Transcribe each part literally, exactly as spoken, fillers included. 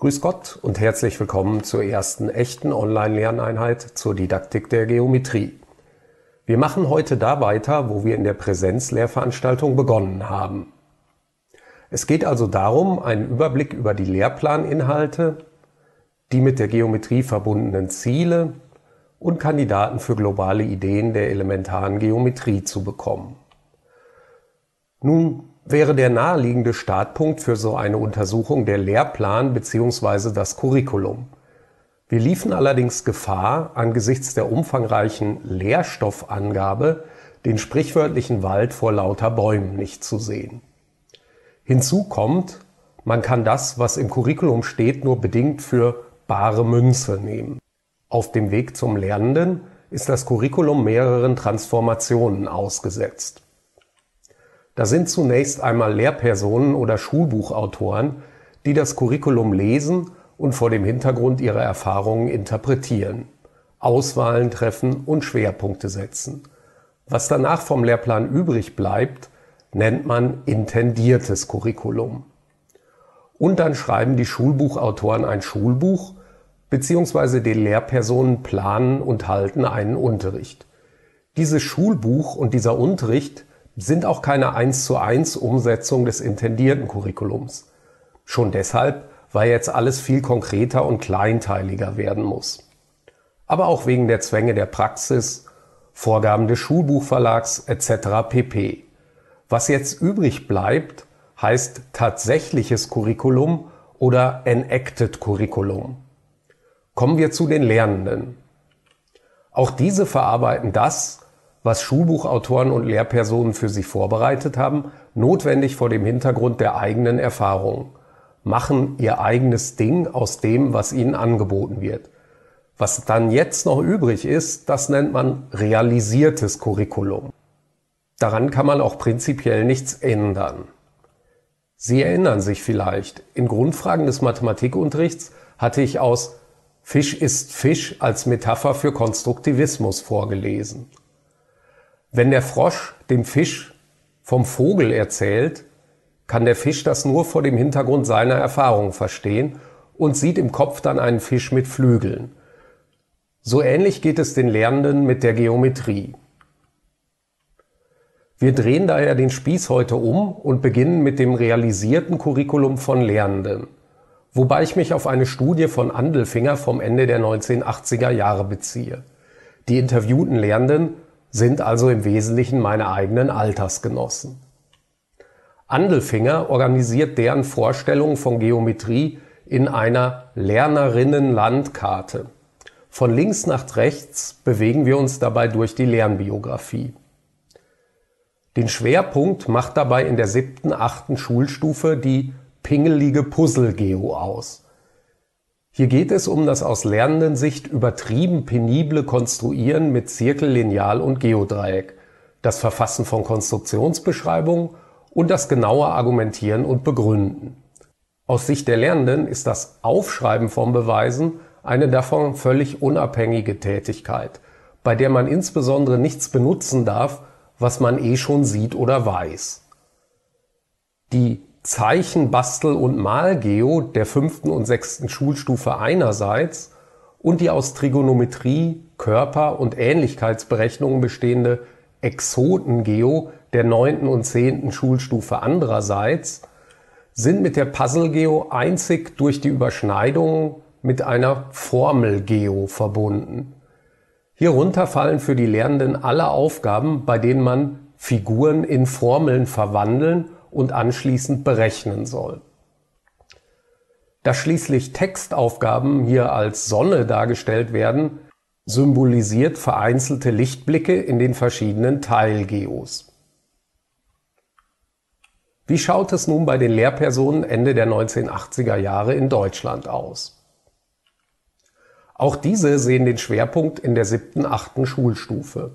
Grüß Gott und herzlich willkommen zur ersten echten Online-Lerneinheit zur Didaktik der Geometrie. Wir machen heute da weiter, wo wir in der Präsenzlehrveranstaltung begonnen haben. Es geht also darum, einen Überblick über die Lehrplaninhalte, die mit der Geometrie verbundenen Ziele und Kandidaten für globale Ideen der elementaren Geometrie zu bekommen. Nun wäre der naheliegende Startpunkt für so eine Untersuchung der Lehrplan bzw. das Curriculum. Wir liefen allerdings Gefahr, angesichts der umfangreichen Lehrstoffangabe den sprichwörtlichen Wald vor lauter Bäumen nicht zu sehen. Hinzu kommt, man kann das, was im Curriculum steht, nur bedingt für bare Münze nehmen. Auf dem Weg zum Lernenden ist das Curriculum mehreren Transformationen ausgesetzt. Da sind zunächst einmal Lehrpersonen oder Schulbuchautoren, die das Curriculum lesen und vor dem Hintergrund ihrer Erfahrungen interpretieren, Auswahlen treffen und Schwerpunkte setzen. Was danach vom Lehrplan übrig bleibt, nennt man intendiertes Curriculum. Und dann schreiben die Schulbuchautoren ein Schulbuch, beziehungsweise die Lehrpersonen planen und halten einen Unterricht. Dieses Schulbuch und dieser Unterricht sind auch keine eins zu eins Umsetzung des intendierten Curriculums. Schon deshalb, weil jetzt alles viel konkreter und kleinteiliger werden muss. Aber auch wegen der Zwänge der Praxis, Vorgaben des Schulbuchverlags et cetera pp. Was jetzt übrig bleibt, heißt tatsächliches Curriculum oder enacted Curriculum. Kommen wir zu den Lernenden. Auch diese verarbeiten das, was Schulbuchautoren und Lehrpersonen für sie vorbereitet haben, notwendig vor dem Hintergrund der eigenen Erfahrungen, machen ihr eigenes Ding aus dem, was ihnen angeboten wird. Was dann jetzt noch übrig ist, das nennt man realisiertes Curriculum. Daran kann man auch prinzipiell nichts ändern. Sie erinnern sich vielleicht, in Grundfragen des Mathematikunterrichts hatte ich aus Fisch ist Fisch als Metapher für Konstruktivismus vorgelesen. Wenn der Frosch dem Fisch vom Vogel erzählt, kann der Fisch das nur vor dem Hintergrund seiner Erfahrung verstehen und sieht im Kopf dann einen Fisch mit Flügeln. So ähnlich geht es den Lernenden mit der Geometrie. Wir drehen daher den Spieß heute um und beginnen mit dem realisierten Curriculum von Lernenden, wobei ich mich auf eine Studie von Andelfinger vom Ende der neunzehnhundertachtziger Jahre beziehe. Die interviewten Lernenden sind also im Wesentlichen meine eigenen Altersgenossen. Andelfinger organisiert deren Vorstellungen von Geometrie in einer Lernerinnen-Landkarte. Von links nach rechts bewegen wir uns dabei durch die Lernbiografie. Den Schwerpunkt macht dabei in der siebten, achten Schulstufe die pingelige Puzzle-Geo aus. Hier geht es um das aus Lernendensicht übertrieben penible Konstruieren mit Zirkel, Lineal und Geodreieck, das Verfassen von Konstruktionsbeschreibungen und das genaue Argumentieren und Begründen. Aus Sicht der Lernenden ist das Aufschreiben von Beweisen eine davon völlig unabhängige Tätigkeit, bei der man insbesondere nichts benutzen darf, was man eh schon sieht oder weiß. Die Zeichen-, Bastel- und Mal-Geo der fünften und sechsten Schulstufe einerseits und die aus Trigonometrie, Körper- und Ähnlichkeitsberechnungen bestehende Exoten-Geo der neunten und zehnten Schulstufe andererseits sind mit der Puzzle-Geo einzig durch die Überschneidung mit einer Formel-Geo verbunden. Hierunter fallen für die Lernenden alle Aufgaben, bei denen man Figuren in Formeln verwandeln und anschließend berechnen soll. Da schließlich Textaufgaben hier als Sonne dargestellt werden, symbolisiert vereinzelte Lichtblicke in den verschiedenen Teilgeos. Wie schaut es nun bei den Lehrpersonen Ende der neunzehnhundertachtziger Jahre in Deutschland aus? Auch diese sehen den Schwerpunkt in der siebten, achten Schulstufe.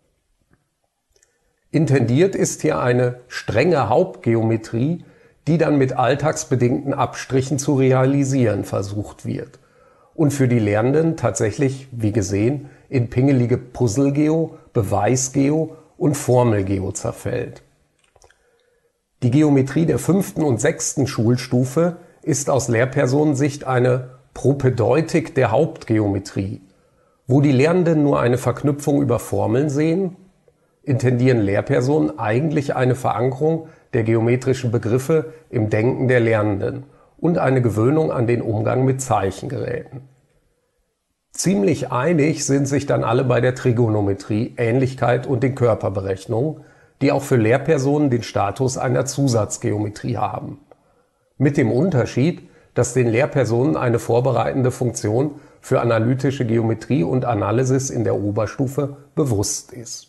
Intendiert ist hier eine strenge Hauptgeometrie, die dann mit alltagsbedingten Abstrichen zu realisieren versucht wird und für die Lernenden tatsächlich, wie gesehen, in pingelige Puzzle-Geo, Beweis-Geo und Formel-Geo zerfällt. Die Geometrie der fünften und sechsten Schulstufe ist aus Lehrpersonensicht eine Propedeutik der Hauptgeometrie. Wo die Lehrenden nur eine Verknüpfung über Formeln sehen, intendieren Lehrpersonen eigentlich eine Verankerung der geometrischen Begriffe im Denken der Lernenden und eine Gewöhnung an den Umgang mit Zeichengeräten. Ziemlich einig sind sich dann alle bei der Trigonometrie, Ähnlichkeit und den Körperberechnungen, die auch für Lehrpersonen den Status einer Zusatzgeometrie haben. Mit dem Unterschied, dass den Lehrpersonen eine vorbereitende Funktion für analytische Geometrie und Analysis in der Oberstufe bewusst ist.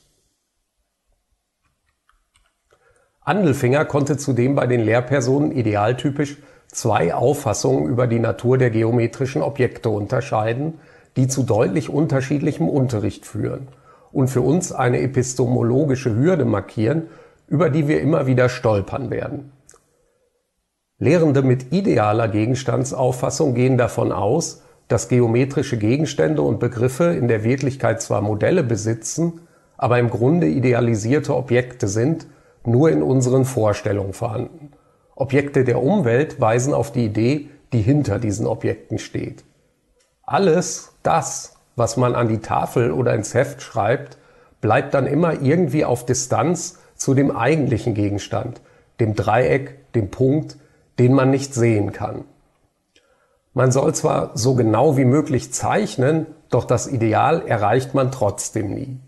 Andelfinger konnte zudem bei den Lehrpersonen idealtypisch zwei Auffassungen über die Natur der geometrischen Objekte unterscheiden, die zu deutlich unterschiedlichem Unterricht führen und für uns eine epistemologische Hürde markieren, über die wir immer wieder stolpern werden. Lehrende mit idealer Gegenstandsauffassung gehen davon aus, dass geometrische Gegenstände und Begriffe in der Wirklichkeit zwar Modelle besitzen, aber im Grunde idealisierte Objekte sind, nur in unseren Vorstellungen vorhanden. Objekte der Umwelt weisen auf die Idee, die hinter diesen Objekten steht. Alles das, was man an die Tafel oder ins Heft schreibt, bleibt dann immer irgendwie auf Distanz zu dem eigentlichen Gegenstand, dem Dreieck, dem Punkt, den man nicht sehen kann. Man soll zwar so genau wie möglich zeichnen, doch das Ideal erreicht man trotzdem nie.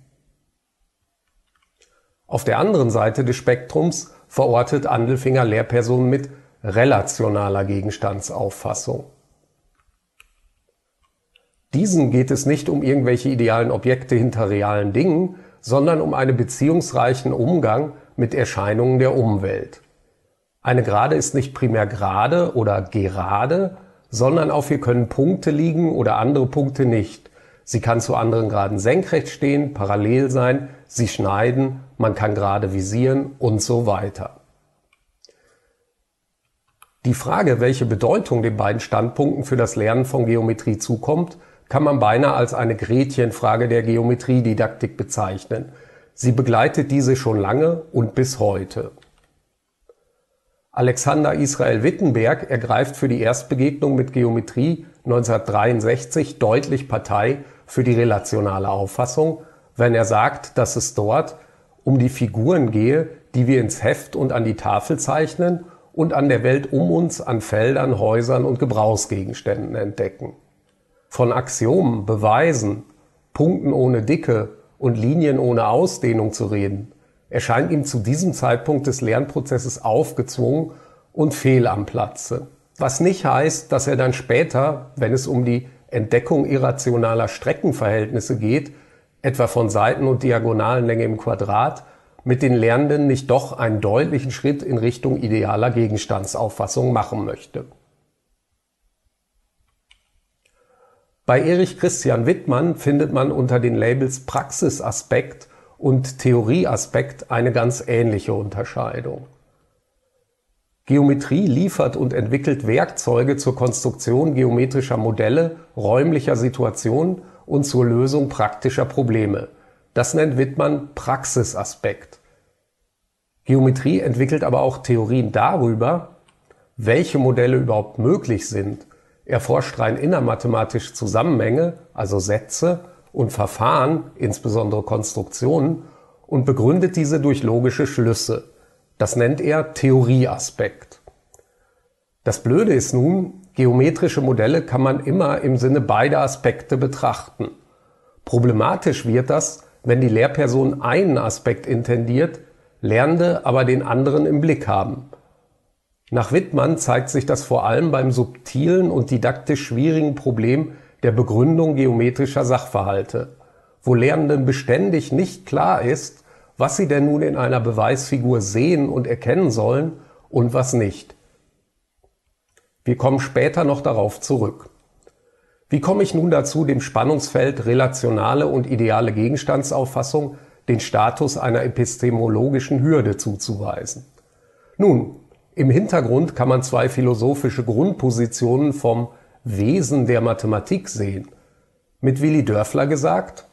Auf der anderen Seite des Spektrums verortet Andelfinger Lehrpersonen mit relationaler Gegenstandsauffassung. Diesen geht es nicht um irgendwelche idealen Objekte hinter realen Dingen, sondern um einen beziehungsreichen Umgang mit Erscheinungen der Umwelt. Eine Gerade ist nicht primär gerade oder gerade, sondern auf ihr können Punkte liegen oder andere Punkte nicht. Sie kann zu anderen Graden senkrecht stehen, parallel sein, sie schneiden, man kann gerade visieren und so weiter. Die Frage, welche Bedeutung den beiden Standpunkten für das Lernen von Geometrie zukommt, kann man beinahe als eine Gretchenfrage der Geometriedidaktik bezeichnen. Sie begleitet diese schon lange und bis heute. Alexander Israel Wittenberg ergreift für die Erstbegegnung mit Geometrie neunzehnhundertdreiundsechzig deutlich Partei für die relationale Auffassung, wenn er sagt, dass es dort um die Figuren gehe, die wir ins Heft und an die Tafel zeichnen und an der Welt um uns, an Feldern, Häusern und Gebrauchsgegenständen entdecken. Von Axiomen, Beweisen, Punkten ohne Dicke und Linien ohne Ausdehnung zu reden, erscheint ihm zu diesem Zeitpunkt des Lernprozesses aufgezwungen und fehl am Platze. Was nicht heißt, dass er dann später, wenn es um die Entdeckung irrationaler Streckenverhältnisse geht, etwa von Seiten- und Diagonalenlänge im Quadrat, mit den Lernenden nicht doch einen deutlichen Schritt in Richtung idealer Gegenstandsauffassung machen möchte. Bei Erich Christian Wittmann findet man unter den Labels Praxisaspekt und Theorieaspekt eine ganz ähnliche Unterscheidung. Geometrie liefert und entwickelt Werkzeuge zur Konstruktion geometrischer Modelle, räumlicher Situationen und zur Lösung praktischer Probleme. Das nennt Wittmann Praxisaspekt. Geometrie entwickelt aber auch Theorien darüber, welche Modelle überhaupt möglich sind, erforscht rein innermathematische Zusammenhänge, also Sätze, und Verfahren, insbesondere Konstruktionen, und begründet diese durch logische Schlüsse. Das nennt er Theorieaspekt. Das Blöde ist nun, geometrische Modelle kann man immer im Sinne beider Aspekte betrachten. Problematisch wird das, wenn die Lehrperson einen Aspekt intendiert, Lernende aber den anderen im Blick haben. Nach Wittmann zeigt sich das vor allem beim subtilen und didaktisch schwierigen Problem der Begründung geometrischer Sachverhalte, wo Lernenden beständig nicht klar ist, was sie denn nun in einer Beweisfigur sehen und erkennen sollen und was nicht. Wir kommen später noch darauf zurück. Wie komme ich nun dazu, dem Spannungsfeld relationale und ideale Gegenstandsauffassung den Status einer epistemologischen Hürde zuzuweisen? Nun, im Hintergrund kann man zwei philosophische Grundpositionen vom Wesen der Mathematik sehen. Mit Willi Dörfler gesagt: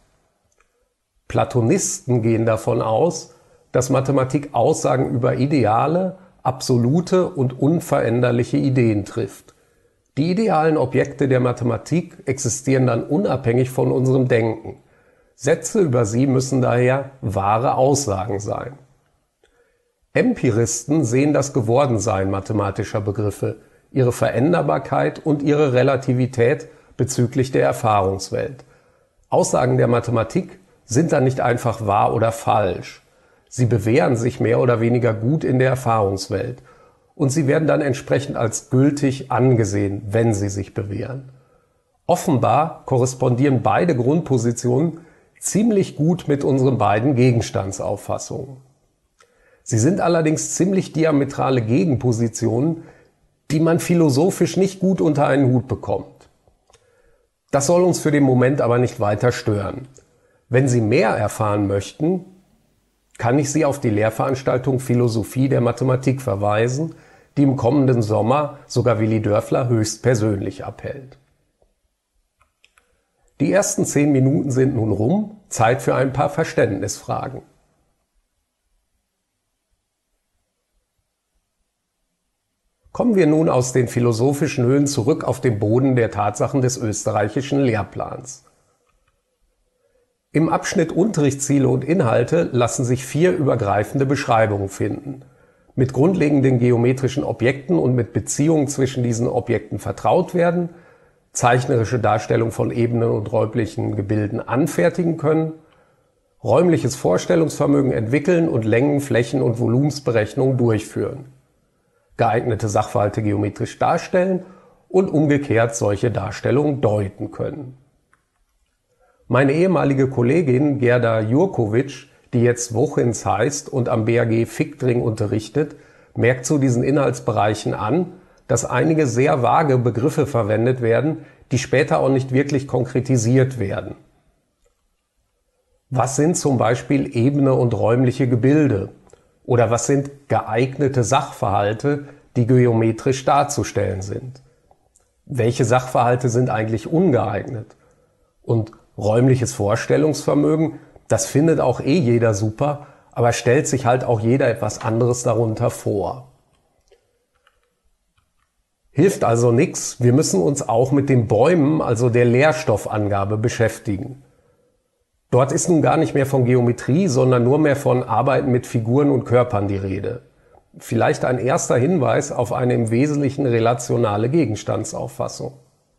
Platonisten gehen davon aus, dass Mathematik Aussagen über ideale, absolute und unveränderliche Ideen trifft. Die idealen Objekte der Mathematik existieren dann unabhängig von unserem Denken. Sätze über sie müssen daher wahre Aussagen sein. Empiristen sehen das Gewordensein mathematischer Begriffe, ihre Veränderbarkeit und ihre Relativität bezüglich der Erfahrungswelt. Aussagen der Mathematik sind dann nicht einfach wahr oder falsch. Sie bewähren sich mehr oder weniger gut in der Erfahrungswelt und sie werden dann entsprechend als gültig angesehen, wenn sie sich bewähren. Offenbar korrespondieren beide Grundpositionen ziemlich gut mit unseren beiden Gegenstandsauffassungen. Sie sind allerdings ziemlich diametrale Gegenpositionen, die man philosophisch nicht gut unter einen Hut bekommt. Das soll uns für den Moment aber nicht weiter stören. Wenn Sie mehr erfahren möchten, kann ich Sie auf die Lehrveranstaltung Philosophie der Mathematik verweisen, die im kommenden Sommer sogar Willi Dörfler höchstpersönlich abhält. Die ersten zehn Minuten sind nun rum, Zeit für ein paar Verständnisfragen. Kommen wir nun aus den philosophischen Höhen zurück auf den Boden der Tatsachen des österreichischen Lehrplans. Im Abschnitt Unterrichtsziele und Inhalte lassen sich vier übergreifende Beschreibungen finden. Mit grundlegenden geometrischen Objekten und mit Beziehungen zwischen diesen Objekten vertraut werden, zeichnerische Darstellung von Ebenen und räumlichen Gebilden anfertigen können, räumliches Vorstellungsvermögen entwickeln und Längen-, Flächen- und Volumensberechnungen durchführen, geeignete Sachverhalte geometrisch darstellen und umgekehrt solche Darstellungen deuten können. Meine ehemalige Kollegin Gerda Jurkovic, die jetzt Wochins heißt und am B A G Fichtring unterrichtet, merkt zu diesen Inhaltsbereichen an, dass einige sehr vage Begriffe verwendet werden, die später auch nicht wirklich konkretisiert werden. Was sind zum Beispiel Ebene und räumliche Gebilde? Oder was sind geeignete Sachverhalte, die geometrisch darzustellen sind? Welche Sachverhalte sind eigentlich ungeeignet? Und räumliches Vorstellungsvermögen, das findet auch eh jeder super, aber stellt sich halt auch jeder etwas anderes darunter vor. Hilft also nichts, wir müssen uns auch mit den Bäumen, also der Lehrstoffangabe, beschäftigen. Dort ist nun gar nicht mehr von Geometrie, sondern nur mehr von Arbeiten mit Figuren und Körpern die Rede. Vielleicht ein erster Hinweis auf eine im Wesentlichen relationale Gegenstandsauffassung.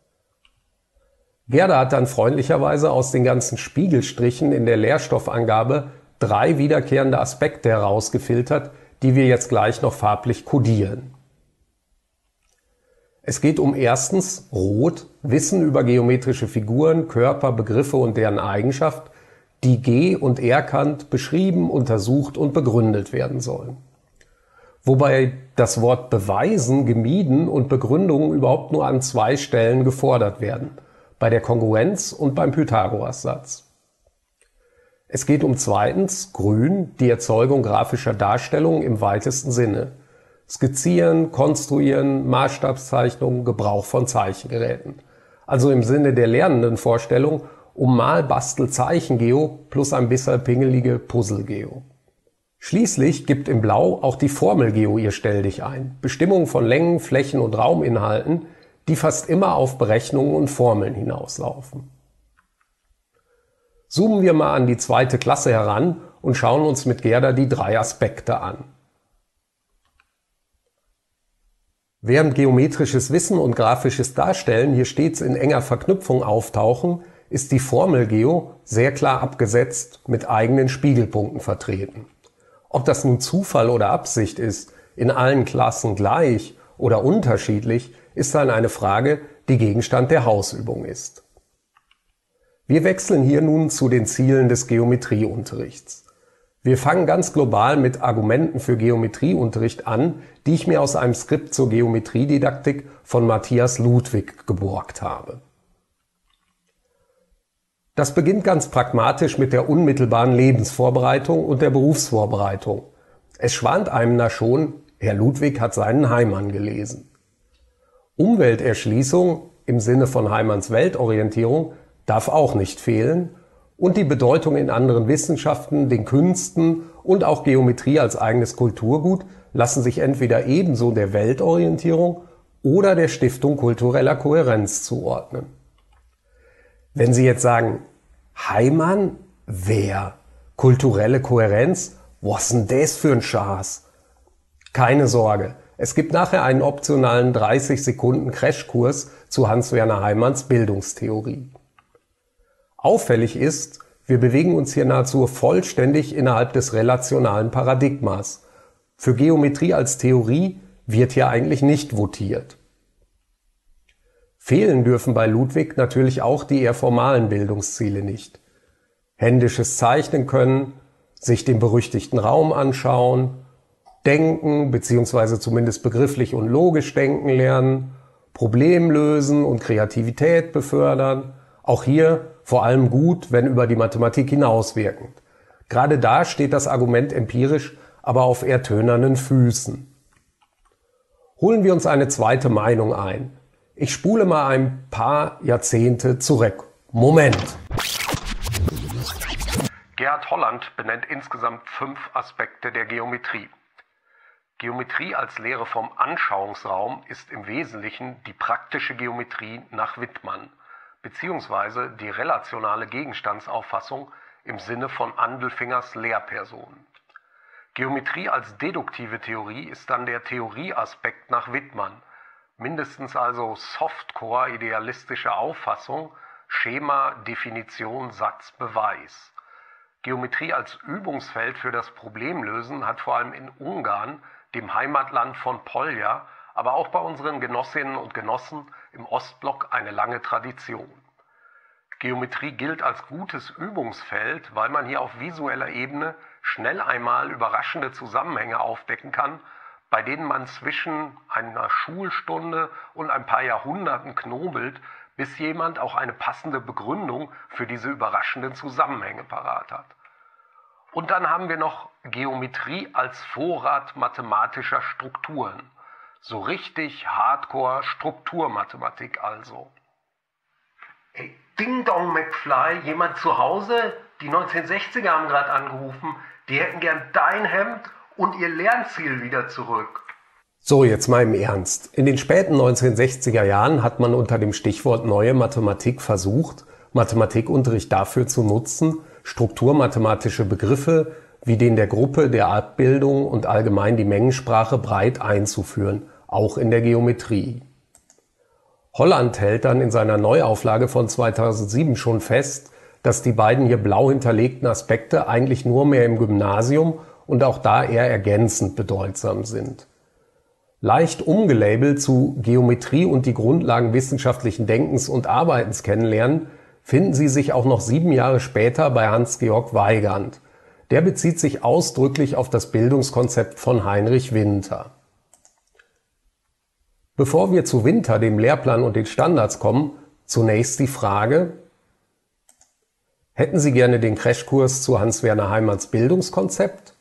Gerda hat dann freundlicherweise aus den ganzen Spiegelstrichen in der Lehrstoffangabe drei wiederkehrende Aspekte herausgefiltert, die wir jetzt gleich noch farblich kodieren. Es geht um erstens Rot, Wissen über geometrische Figuren, Körper, Begriffe und deren Eigenschaft, die ge- und erkannt, beschrieben, untersucht und begründet werden sollen. Wobei das Wort beweisen gemieden und Begründungen überhaupt nur an zwei Stellen gefordert werden, bei der Kongruenz und beim Pythagoras-Satz. Es geht um zweitens Grün, die Erzeugung grafischer Darstellungen im weitesten Sinne. Skizzieren, Konstruieren, Maßstabszeichnung, Gebrauch von Zeichengeräten. Also im Sinne der Lernendenvorstellung um Mal-, Bastel-, Zeichengeo plus ein bisschen pingelige Puzzlegeo. Schließlich gibt im Blau auch die Formelgeo ihr Stelldich ein. Bestimmung von Längen, Flächen und Rauminhalten, die fast immer auf Berechnungen und Formeln hinauslaufen. Zoomen wir mal an die zweite Klasse heran und schauen uns mit Gerda die drei Aspekte an. Während geometrisches Wissen und grafisches Darstellen hier stets in enger Verknüpfung auftauchen, ist die Formelgeo sehr klar abgesetzt mit eigenen Spiegelpunkten vertreten. Ob das nun Zufall oder Absicht ist, in allen Klassen gleich oder unterschiedlich, ist dann eine Frage, die Gegenstand der Hausübung ist. Wir wechseln hier nun zu den Zielen des Geometrieunterrichts. Wir fangen ganz global mit Argumenten für Geometrieunterricht an, die ich mir aus einem Skript zur Geometriedidaktik von Matthias Ludwig geborgt habe. Das beginnt ganz pragmatisch mit der unmittelbaren Lebensvorbereitung und der Berufsvorbereitung. Es schwant einem da schon, Herr Ludwig hat seinen Heimann gelesen. Umwelterschließung im Sinne von Heimanns Weltorientierung darf auch nicht fehlen und die Bedeutung in anderen Wissenschaften, den Künsten und auch Geometrie als eigenes Kulturgut lassen sich entweder ebenso der Weltorientierung oder der Stiftung kultureller Kohärenz zuordnen. Wenn Sie jetzt sagen, Heimann, wer? Kulturelle Kohärenz? Was denn das für ein Schaß? Keine Sorge, es gibt nachher einen optionalen dreißig Sekunden Crashkurs zu Hans-Werner Heimanns Bildungstheorie. Auffällig ist, wir bewegen uns hier nahezu vollständig innerhalb des relationalen Paradigmas. Für Geometrie als Theorie wird hier eigentlich nicht votiert. Fehlen dürfen bei Ludwig natürlich auch die eher formalen Bildungsziele nicht. Händisches Zeichnen können, sich den berüchtigten Raum anschauen, denken bzw. zumindest begrifflich und logisch denken lernen, Problem lösen und Kreativität befördern, auch hier vor allem gut, wenn über die Mathematik hinauswirkend. Gerade da steht das Argument empirisch aber auf eher tönernen Füßen. Holen wir uns eine zweite Meinung ein. Ich spule mal ein paar Jahrzehnte zurück. Moment! Gerhard Holland benennt insgesamt fünf Aspekte der Geometrie. Geometrie als Lehre vom Anschauungsraum ist im Wesentlichen die praktische Geometrie nach Wittmann, beziehungsweise die relationale Gegenstandsauffassung im Sinne von Andelfingers Lehrperson. Geometrie als deduktive Theorie ist dann der Theorieaspekt nach Wittmann, mindestens also Softcore idealistische Auffassung, Schema, Definition, Satz, Beweis. Geometrie als Übungsfeld für das Problemlösen hat vor allem in Ungarn, dem Heimatland von Polya, aber auch bei unseren Genossinnen und Genossen im Ostblock eine lange Tradition. Geometrie gilt als gutes Übungsfeld, weil man hier auf visueller Ebene schnell einmal überraschende Zusammenhänge aufdecken kann, bei denen man zwischen einer Schulstunde und ein paar Jahrhunderten knobelt, bis jemand auch eine passende Begründung für diese überraschenden Zusammenhänge parat hat. Und dann haben wir noch Geometrie als Vorrat mathematischer Strukturen. So richtig Hardcore Strukturmathematik also. Ey, Ding Dong McFly, jemand zu Hause? Die neunzehnhundertsechziger haben gerade angerufen. Die hätten gern dein Hemd und ihr Lernziel wieder zurück. So, jetzt mal im Ernst. In den späten neunzehnhundertsechziger Jahren hat man unter dem Stichwort neue Mathematik versucht, Mathematikunterricht dafür zu nutzen, strukturmathematische Begriffe wie den der Gruppe, der Abbildung und allgemein die Mengensprache breit einzuführen, auch in der Geometrie. Holland hält dann in seiner Neuauflage von zweitausendsieben schon fest, dass die beiden hier blau hinterlegten Aspekte eigentlich nur mehr im Gymnasium und auch da eher ergänzend bedeutsam sind. Leicht umgelabelt zu Geometrie und die Grundlagen wissenschaftlichen Denkens und Arbeitens kennenlernen, finden Sie sich auch noch sieben Jahre später bei Hans-Georg Weygand. Der bezieht sich ausdrücklich auf das Bildungskonzept von Heinrich Winter. Bevor wir zu Winter, dem Lehrplan und den Standards kommen, zunächst die Frage: Hätten Sie gerne den Crashkurs zu Hans-Werner Heimanns Bildungskonzept?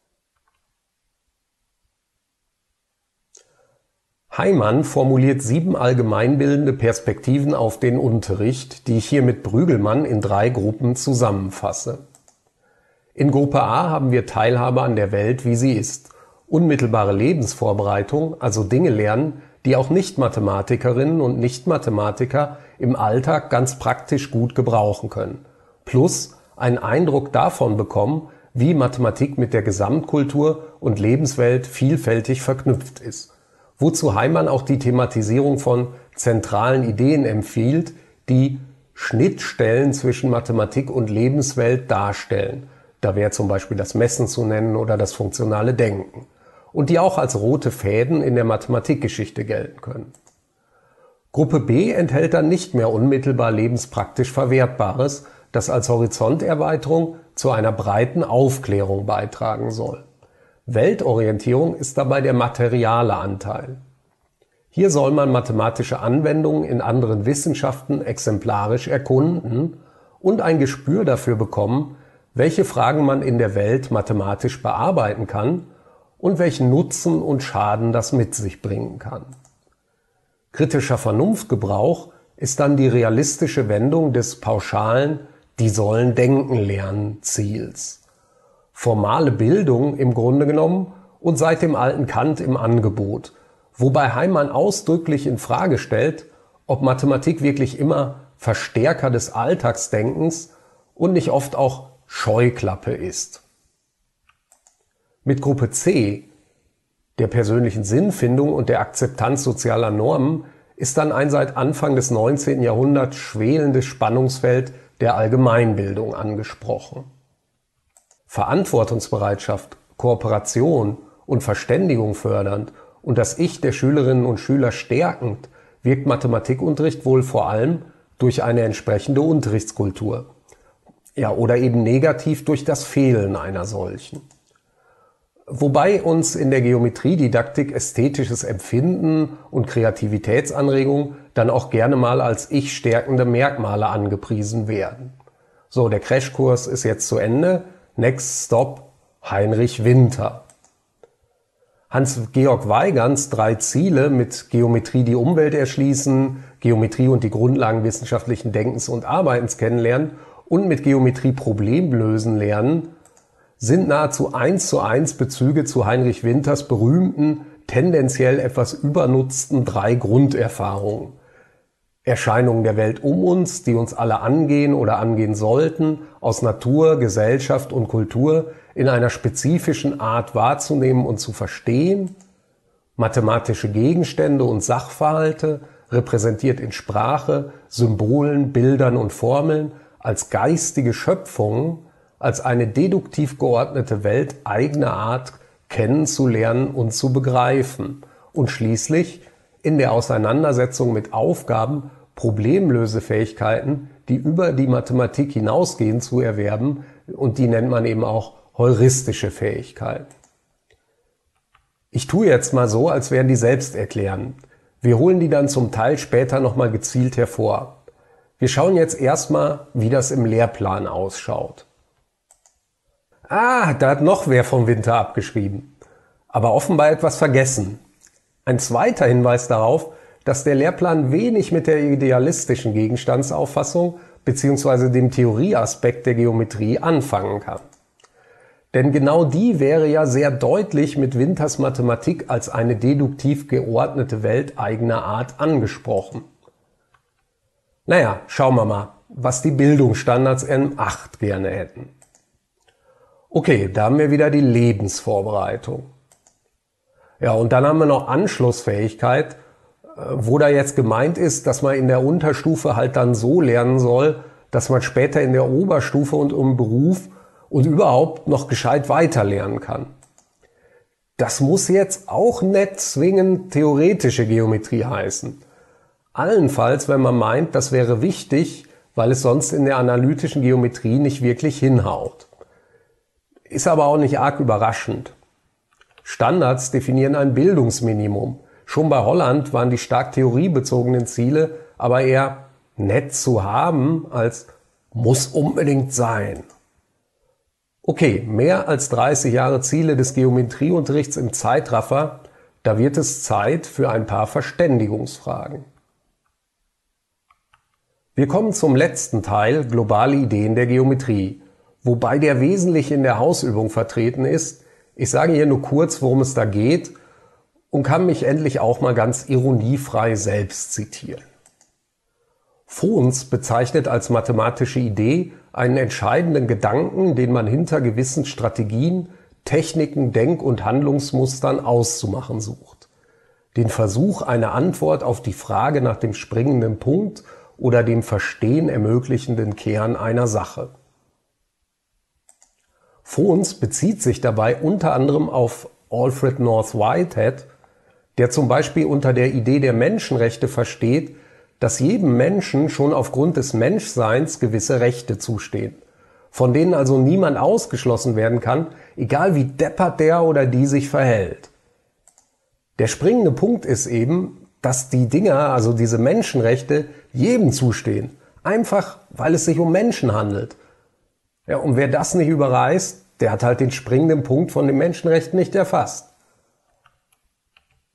Heimann formuliert sieben allgemeinbildende Perspektiven auf den Unterricht, die ich hier mit Brügelmann in drei Gruppen zusammenfasse. In Gruppe A haben wir Teilhabe an der Welt, wie sie ist, unmittelbare Lebensvorbereitung, also Dinge lernen, die auch Nicht-Mathematikerinnen und Nicht-Mathematiker im Alltag ganz praktisch gut gebrauchen können, plus einen Eindruck davon bekommen, wie Mathematik mit der Gesamtkultur und Lebenswelt vielfältig verknüpft ist. Wozu Heimann auch die Thematisierung von zentralen Ideen empfiehlt, die Schnittstellen zwischen Mathematik und Lebenswelt darstellen. Da wäre zum Beispiel das Messen zu nennen oder das funktionale Denken. Und die auch als rote Fäden in der Mathematikgeschichte gelten können. Gruppe B enthält dann nicht mehr unmittelbar lebenspraktisch Verwertbares, das als Horizonterweiterung zu einer breiten Aufklärung beitragen soll. Weltorientierung ist dabei der materiale Anteil. Hier soll man mathematische Anwendungen in anderen Wissenschaften exemplarisch erkunden und ein Gespür dafür bekommen, welche Fragen man in der Welt mathematisch bearbeiten kann und welchen Nutzen und Schaden das mit sich bringen kann. Kritischer Vernunftgebrauch ist dann die realistische Wendung des pauschalen die sollen denken lernen Ziels. Formale Bildung im Grunde genommen und seit dem alten Kant im Angebot, wobei Heimann ausdrücklich in Frage stellt, ob Mathematik wirklich immer Verstärker des Alltagsdenkens und nicht oft auch Scheuklappe ist. Mit Gruppe C, der persönlichen Sinnfindung und der Akzeptanz sozialer Normen, ist dann ein seit Anfang des neunzehnten Jahrhunderts schwelendes Spannungsfeld der Allgemeinbildung angesprochen. Verantwortungsbereitschaft, Kooperation und Verständigung fördernd und das Ich der Schülerinnen und Schüler stärkend wirkt Mathematikunterricht wohl vor allem durch eine entsprechende Unterrichtskultur. Ja, oder eben negativ durch das Fehlen einer solchen. Wobei uns in der Geometriedidaktik ästhetisches Empfinden und Kreativitätsanregung dann auch gerne mal als ich-stärkende Merkmale angepriesen werden. So, der Crashkurs ist jetzt zu Ende. Next Stop, Heinrich Winter. Hans-Georg Weigands drei Ziele mit Geometrie die Umwelt erschließen, Geometrie und die Grundlagen wissenschaftlichen Denkens und Arbeitens kennenlernen und mit Geometrie Problemlösen lernen, sind nahezu eins zu eins Bezüge zu Heinrich Winters berühmten, tendenziell etwas übernutzten drei Grunderfahrungen. Erscheinungen der Welt um uns, die uns alle angehen oder angehen sollten, aus Natur, Gesellschaft und Kultur in einer spezifischen Art wahrzunehmen und zu verstehen, mathematische Gegenstände und Sachverhalte, repräsentiert in Sprache, Symbolen, Bildern und Formeln, als geistige Schöpfungen, als eine deduktiv geordnete Welt eigener Art kennenzulernen und zu begreifen und schließlich in der Auseinandersetzung mit Aufgaben Problemlösefähigkeiten, die über die Mathematik hinausgehen, zu erwerben, und die nennt man eben auch heuristische Fähigkeiten. Ich tue jetzt mal so, als wären die selbsterklärend. Wir holen die dann zum Teil später nochmal gezielt hervor. Wir schauen jetzt erstmal, wie das im Lehrplan ausschaut. Ah, da hat noch wer vom Winter abgeschrieben. Aber offenbar etwas vergessen. Ein zweiter Hinweis darauf, dass der Lehrplan wenig mit der idealistischen Gegenstandsauffassung bzw. dem Theorieaspekt der Geometrie anfangen kann. Denn genau die wäre ja sehr deutlich mit Winters Mathematik als eine deduktiv geordnete Welt eigener Art angesprochen. Naja, schauen wir mal, was die Bildungsstandards M acht gerne hätten. Okay, da haben wir wieder die Lebensvorbereitung. Ja, und dann haben wir noch Anschlussfähigkeit, wo da jetzt gemeint ist, dass man in der Unterstufe halt dann so lernen soll, dass man später in der Oberstufe und im Beruf und überhaupt noch gescheit weiterlernen kann. Das muss jetzt auch nicht zwingend theoretische Geometrie heißen. Allenfalls, wenn man meint, das wäre wichtig, weil es sonst in der analytischen Geometrie nicht wirklich hinhaut. Ist aber auch nicht arg überraschend. Standards definieren ein Bildungsminimum. Schon bei Holland waren die stark theoriebezogenen Ziele aber eher nett zu haben als muss unbedingt sein. Okay, mehr als dreißig Jahre Ziele des Geometrieunterrichts im Zeitraffer, da wird es Zeit für ein paar Verständigungsfragen. Wir kommen zum letzten Teil, globale Ideen der Geometrie, wobei der wesentlich in der Hausübung vertreten ist. Ich sage hier nur kurz, worum es da geht und kann mich endlich auch mal ganz ironiefrei selbst zitieren. Fons bezeichnet als mathematische Idee einen entscheidenden Gedanken, den man hinter gewissen Strategien, Techniken, Denk- und Handlungsmustern auszumachen sucht. Den Versuch, eine Antwort auf die Frage nach dem springenden Punkt oder dem Verstehen ermöglichenden Kern einer Sache. Fons bezieht sich dabei unter anderem auf Alfred North Whitehead, der zum Beispiel unter der Idee der Menschenrechte versteht, dass jedem Menschen schon aufgrund des Menschseins gewisse Rechte zustehen, von denen also niemand ausgeschlossen werden kann, egal wie deppert der oder die sich verhält. Der springende Punkt ist eben, dass die Dinger, also diese Menschenrechte, jedem zustehen, einfach weil es sich um Menschen handelt. Ja, und wer das nicht überreißt, der hat halt den springenden Punkt von den Menschenrechten nicht erfasst.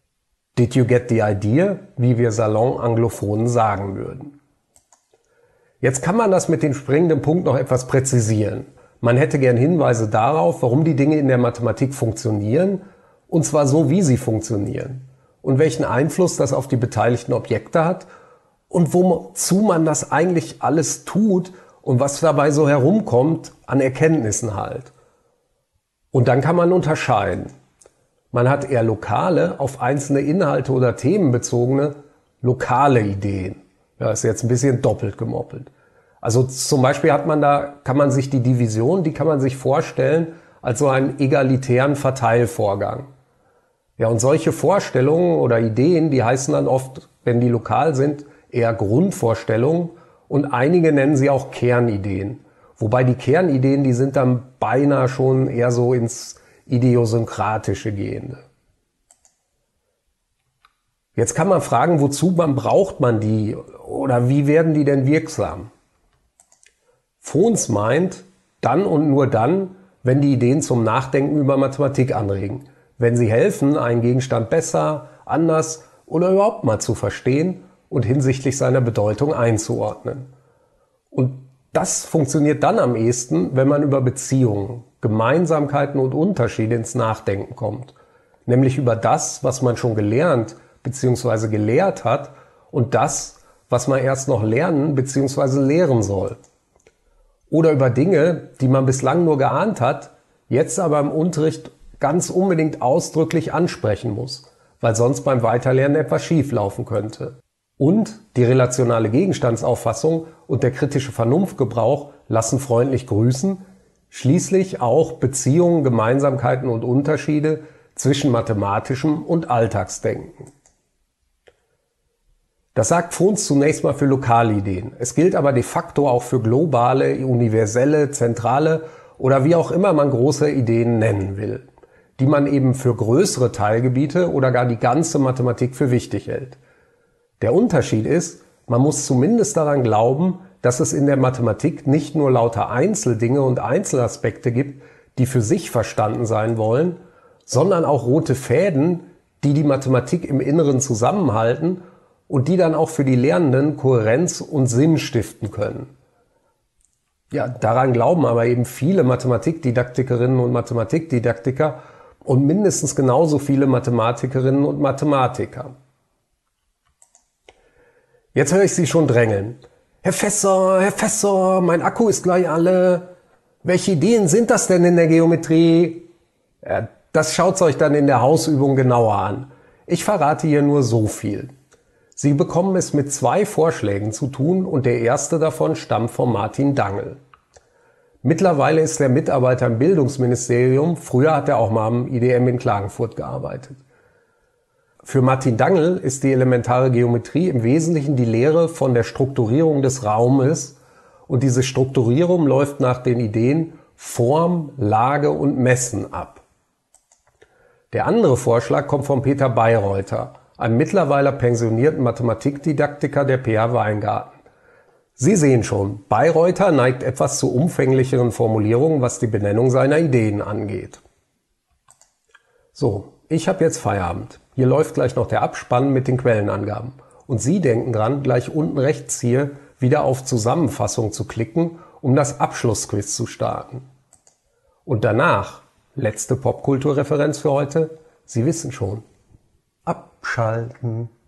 Did you get the idea, wie wir Salon-Anglophonen sagen würden. Jetzt kann man das mit dem springenden Punkt noch etwas präzisieren. Man hätte gern Hinweise darauf, warum die Dinge in der Mathematik funktionieren, und zwar so, wie sie funktionieren, und welchen Einfluss das auf die beteiligten Objekte hat und wozu man das eigentlich alles tut und was dabei so herumkommt an Erkenntnissen halt. Und dann kann man unterscheiden. Man hat eher lokale, auf einzelne Inhalte oder Themen bezogene, lokale Ideen. Ja, ist jetzt ein bisschen doppelt gemoppelt. Also zum Beispiel hat man da, kann man sich die Division, die kann man sich vorstellen als so einen egalitären Verteilvorgang. Ja, und solche Vorstellungen oder Ideen, die heißen dann oft, wenn die lokal sind, eher Grundvorstellungen, und einige nennen sie auch Kernideen. Wobei die Kernideen, die sind dann beinahe schon eher so ins Idiosynkratische gehende. Jetzt kann man fragen, wozu man braucht man die oder wie werden die denn wirksam? Fons meint, dann und nur dann, wenn die Ideen zum Nachdenken über Mathematik anregen, wenn sie helfen, einen Gegenstand besser, anders oder überhaupt mal zu verstehen und hinsichtlich seiner Bedeutung einzuordnen. Und das funktioniert dann am ehesten, wenn man über Beziehungen, Gemeinsamkeiten und Unterschiede ins Nachdenken kommt, nämlich über das, was man schon gelernt bzw. gelehrt hat und das, was man erst noch lernen bzw. lehren soll. Oder über Dinge, die man bislang nur geahnt hat, jetzt aber im Unterricht ganz unbedingt ausdrücklich ansprechen muss, weil sonst beim Weiterlernen etwas schief laufen könnte. Und die relationale Gegenstandsauffassung und der kritische Vernunftgebrauch lassen freundlich grüßen, schließlich auch Beziehungen, Gemeinsamkeiten und Unterschiede zwischen mathematischem und Alltagsdenken. Das sagt Fons zunächst mal für lokale Ideen. Es gilt aber de facto auch für globale, universelle, zentrale oder wie auch immer man große Ideen nennen will, die man eben für größere Teilgebiete oder gar die ganze Mathematik für wichtig hält. Der Unterschied ist, man muss zumindest daran glauben, dass es in der Mathematik nicht nur lauter Einzeldinge und Einzelaspekte gibt, die für sich verstanden sein wollen, sondern auch rote Fäden, die die Mathematik im Inneren zusammenhalten und die dann auch für die Lernenden Kohärenz und Sinn stiften können. Ja, daran glauben aber eben viele Mathematikdidaktikerinnen und Mathematikdidaktiker und mindestens genauso viele Mathematikerinnen und Mathematiker. Jetzt höre ich Sie schon drängeln. Herr Fässer, Herr Fässer, mein Akku ist gleich alle. Welche Ideen sind das denn in der Geometrie? Ja, das schaut's euch dann in der Hausübung genauer an. Ich verrate hier nur so viel. Sie bekommen es mit zwei Vorschlägen zu tun und der erste davon stammt von Martin Dangl. Mittlerweile ist er Mitarbeiter im Bildungsministerium, früher hat er auch mal am I D M in Klagenfurt gearbeitet. Für Martin Dangl ist die elementare Geometrie im Wesentlichen die Lehre von der Strukturierung des Raumes und diese Strukturierung läuft nach den Ideen Form, Lage und Messen ab. Der andere Vorschlag kommt von Peter Bayreuther, einem mittlerweile pensionierten Mathematikdidaktiker der P H Weingarten. Sie sehen schon, Bayreuther neigt etwas zu umfänglicheren Formulierungen, was die Benennung seiner Ideen angeht. So, ich habe jetzt Feierabend. Hier läuft gleich noch der Abspann mit den Quellenangaben. Und Sie denken dran, gleich unten rechts hier wieder auf Zusammenfassung zu klicken, um das Abschlussquiz zu starten. Und danach, letzte Popkulturreferenz für heute, Sie wissen schon, abschalten.